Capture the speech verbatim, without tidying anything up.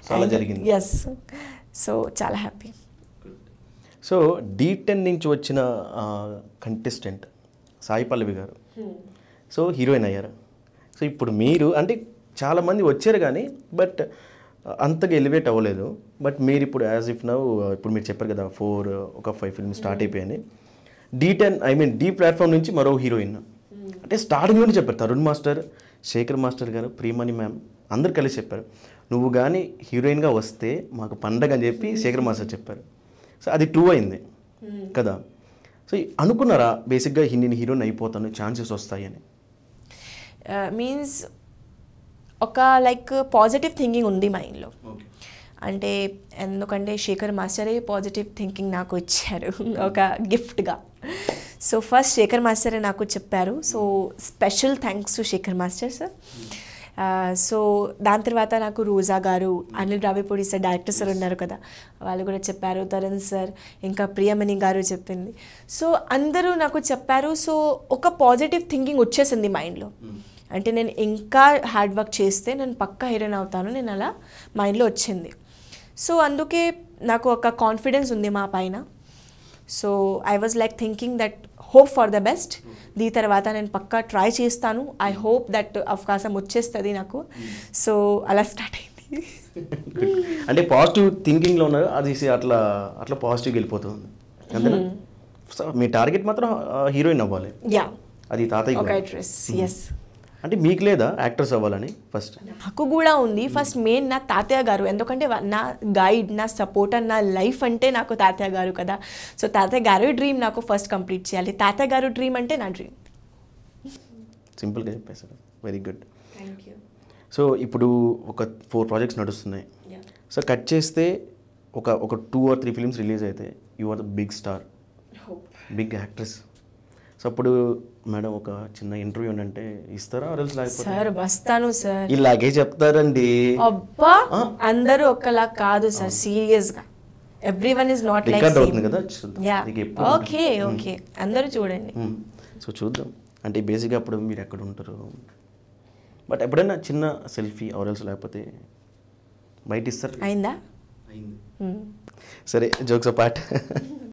So అలా జరిగింది. Yes, so చాలా హ్యాపీ. సో డీ టెన్ నుంచి వచ్చిన కంటెస్టెంట్ సాయి పల్లవి గారు సో హీరోయిన్ అయ్యారు. సో ఇప్పుడు మీరు అంటే చాలామంది వచ్చారు కానీ బట్ అంతగా ఎలివేట్ అవ్వలేదు. బట్ మీరు ఇప్పుడు యాజ్ ఇఫ్ నౌ ఇప్పుడు మీరు చెప్పారు కదా ఫోర్ ఒక ఫైవ్ ఫిల్మ్స్ స్టార్ట్ అయిపోయాయి. Dhee ten I mean Dhee platform నుంచి మరో హీరోయిన్ అంటే స్టార్టింగ్లోనే చెప్పారు. తరుణ్ మాస్టర్, శేఖర్ మాస్టర్ గారు, ప్రియమణి మ్యామ్ అందరు కలిసి చెప్పారు నువ్వు కానీ హీరోయిన్గా వస్తే మాకు పండగ అని చెప్పి శేఖర్ మాస్టర్ చెప్పారు. సో అది ట్రూ అయింది కదా. సో అనుకున్నారా బేసిక్గా నేను హీరోయిన్ అయిపోతాను ఛాన్సెస్ వస్తాయి అని? మీన్స్ ఒక లైక్ పాజిటివ్ థింకింగ్ ఉంది మైండ్లో. అంటే ఎందుకంటే శేఖర్ మాస్టరే పాజిటివ్ థింకింగ్ నాకు ఇచ్చారు ఒక గిఫ్ట్గా. సో ఫస్ట్ శేఖర్ మాస్టరే నాకు చెప్పారు. So special thanks to Sekhar master sir. So దాని తర్వాత నాకు రోజా గారు, Anil Ravipudi sir director sir ఉన్నారు కదా, వాళ్ళు కూడా చెప్పారు. తరుణ్ సార్, ఇంకా ప్రియమణి గారు చెప్పింది. సో అందరూ నాకు చెప్పారు. సో ఒక పాజిటివ్ థింకింగ్ వచ్చేసింది మైండ్లో. అంటే నేను ఇంకా హార్డ్ వర్క్ చేస్తే నేను పక్కా హీరోయిన్ అవుతాను, నేను అలా మైండ్లో వచ్చింది. సో అందుకే నాకు ఒక కాన్ఫిడెన్స్ ఉంది మా పైన. So I was like thinking that hope for the best. దీని తర్వాత నేను పక్కా ట్రై చేస్తాను. ఐ హోప్ దట్ అవకాశం వచ్చేస్తుంది నాకు. సో అలా స్టార్ట్ అయింది. అంటే పాజిటివ్ థింకింగ్లో ఉన్నారు, అది అట్లా అట్లా పాజిటివ్గా వెళ్ళిపోతుంది అంతేనా? మీ టార్గెట్ మాత్రం హీరోయిన్ అవ్వాలి. యా, అది తాతయ్య ఒక యాక్ట్రెస్. ఎస్. అంటే మీకు లేదా యాక్టర్స్ అవ్వాలని ఫస్ట్? నాకు కూడా ఉంది. ఫస్ట్ మెయిన్ నా తాతయ్య గారు, ఎందుకంటే నా గైడ్, నా సపోర్టర్, నా లైఫ్ అంటే నాకు తాతయ్య గారు కదా. సో తాతయ్య గారు డ్రీమ్ నాకు ఫస్ట్ కంప్లీట్ చేయాలి. తాతయ్య గారు డ్రీమ్ అంటే నా డ్రీమ్. సింపుల్గా చెప్పేశారు. Very good. Thank you. So ఇప్పుడు ఒక ఫోర్ ప్రాజెక్ట్స్ నడుస్తున్నాయి. సో కట్ చేస్తే ఒక ఒక two or three films release అయితే you are the big star, big actress. So అప్పుడు మేడం ఒక చిన్న ఇంటర్వ్యూ అంటే ఇస్తారా? సార్ వస్తాను సార్. ఇలాగే చెప్తారండి. అబ్బా అందరూ ఒకలా కాదు సార్, సీరియస్ గా. ఎవ్రీవన్ ఇస్ నాట్ లైక్ అవుతుంది కదా. ఓకే ఓకే, అందరూ చూడండి. సో చూద్దాం. అంటే బేసిక్గా అప్పుడు మీరు ఎక్కడ ఉంటారు, బట్ ఎప్పుడైనా చిన్న సెల్ఫీ ఆర్ఎల్స్ లేకపోతే బయట ఇస్తారు. అయిందా? సరే, జోక్స్ అపార్ట్.